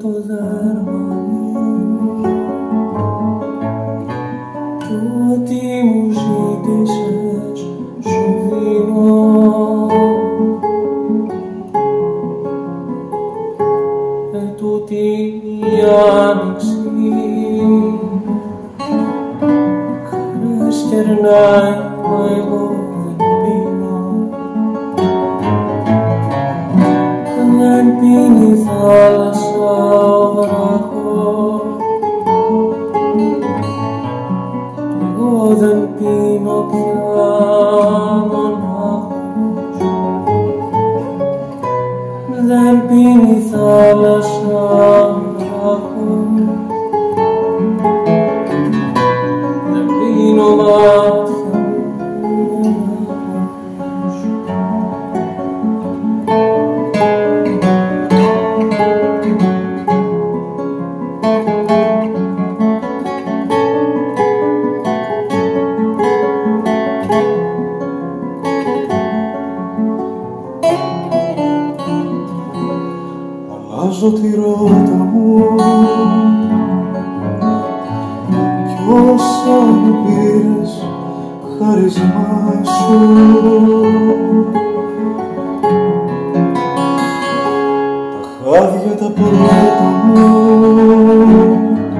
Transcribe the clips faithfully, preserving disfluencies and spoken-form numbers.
το δέρμα του τι μου ζήτησες σου δίνω ετούτη η άνοιξη χαρές κερνάει μα εγώ δεν πίνω δεν πίνει η θάλασσα ο βράχος εγώ δεν πίνω πια μονάχος δεν πίνει η θάλασσα ο βράχος δεν πίνω μάτια αλλάζω τη ρότα μου κι όσα μου πήρες χάρισμά σου τα χάδια τα πρώτα μου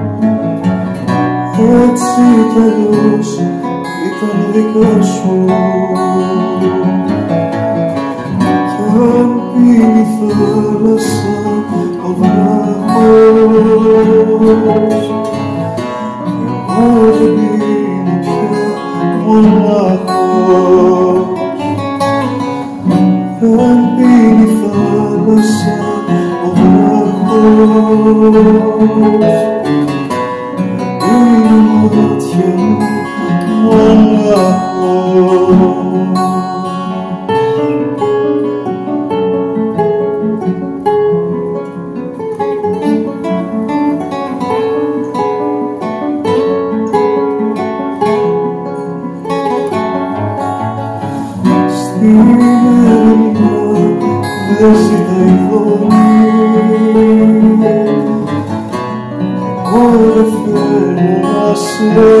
έτσι κι αλλιώς ήταν δικά σου κι αν πίνει η θάλασσα ο βράχος εγώ δεν πίνω πια μονάχος δεν πίνει η θάλασσα ο βράχος δεν πίνω μάτια μονάχος. Στην έρημνα δεν ζητάει φωνή εγώ δεν θέλω να σε